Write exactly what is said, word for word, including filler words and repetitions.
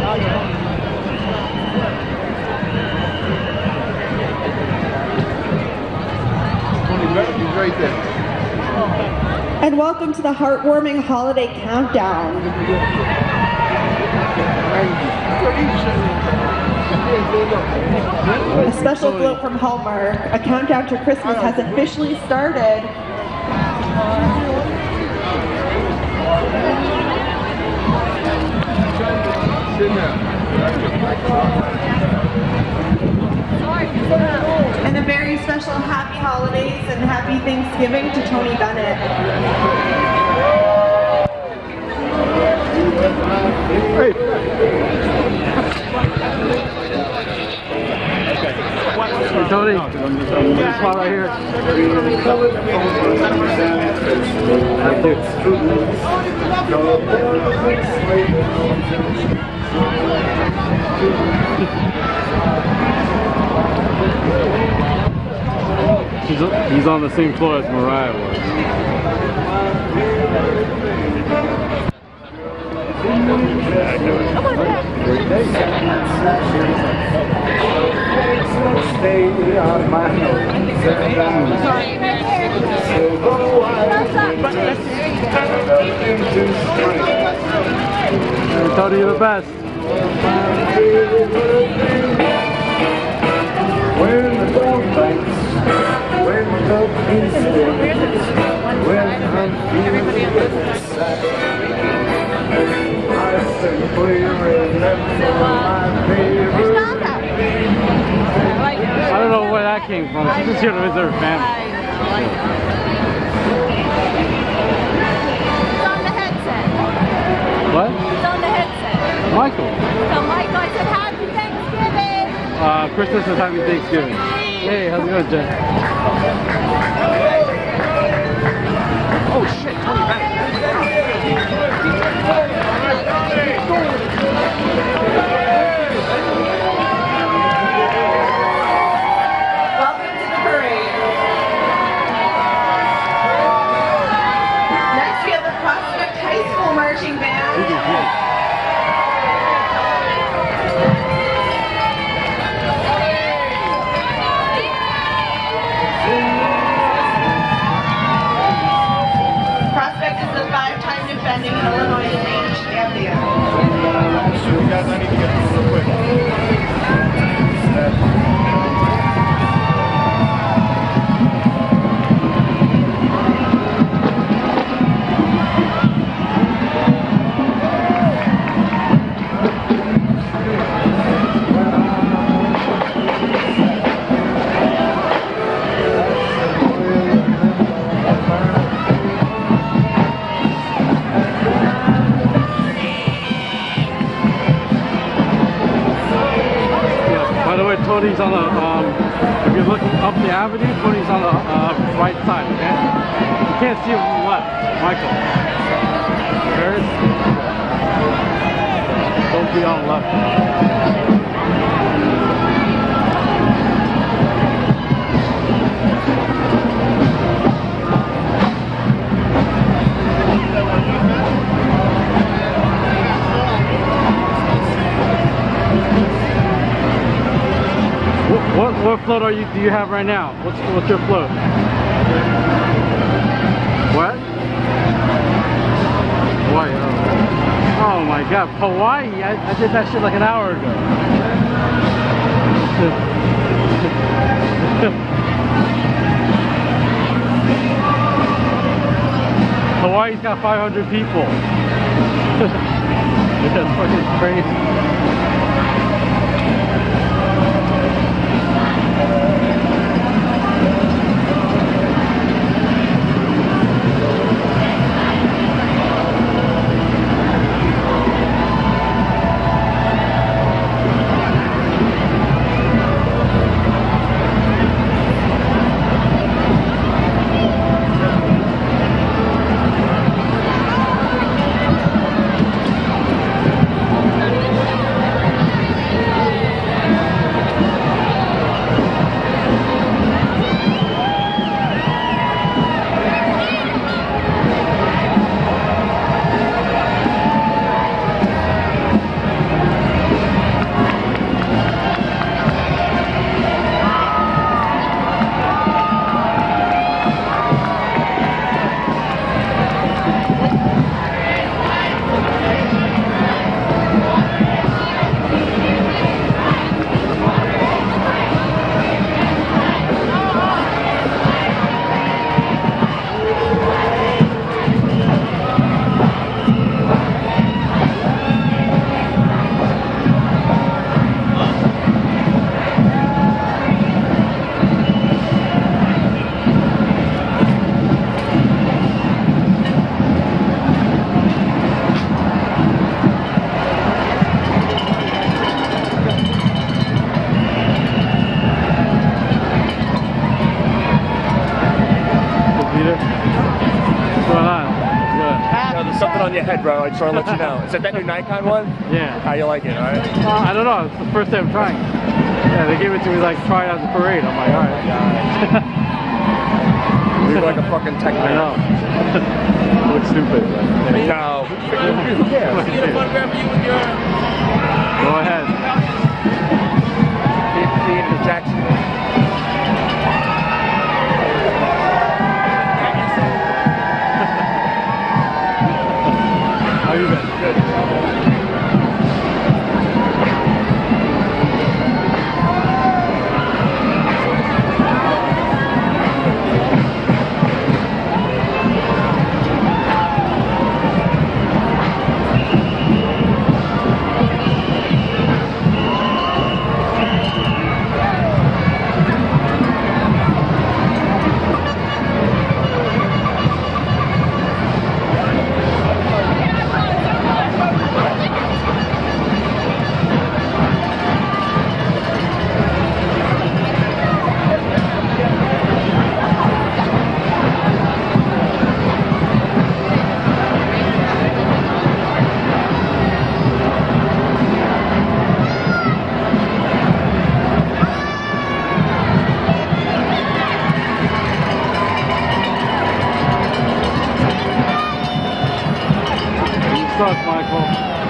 He's right there. And welcome to the heartwarming holiday countdown. A special float from Hallmark. A countdown to Christmas has officially started. And a very special happy holidays and happy Thanksgiving to Tony Bennett. Hey. Hey, Tony, this spot right here. He's, he's on the same floor as Mariah was. Stay on my nose. Tony, you're the best. When the dog bites, when the peace is, when I'm feeling sad, I simply remember my favorite. I don't know where that came from. She's just here to visit her family. It's on the headset. What? It's on the headset. Michael. So Michael, I said happy Thanksgiving. Uh, Christmas is happy Thanksgiving. Hey, how's it going, Jen? Oh shit, Tony Bennett. Welcome to the parade. Next we have the Prospect High School Marching Band. Prospect is the five-time defending Illinois state champion. Sure, guys, I need to get this real quick. Tony's on the, um, if you're looking up the avenue, Tony's on the uh, right side, okay? You can't see him from the left. Michael. Paris. Don't be on the left. What, what float are you do you have right now? What's what's your float? What? Hawaii. Oh, oh my God, Hawaii! I, I did that shit like an hour ago. Hawaii's got five hundred people. That's fucking crazy. bro. I just want to let you know. Is that that new Nikon one? Yeah. How you like it, alright? Uh, I don't know. It's the first time I'm trying. Yeah, they gave it to me like try it at the parade. I'm like, all right. You look like a fucking tech I man. know. Looks stupid. But, yeah. No. Who cares? Go ahead. Ian Jackson. How you been? Good. You suck, Michael.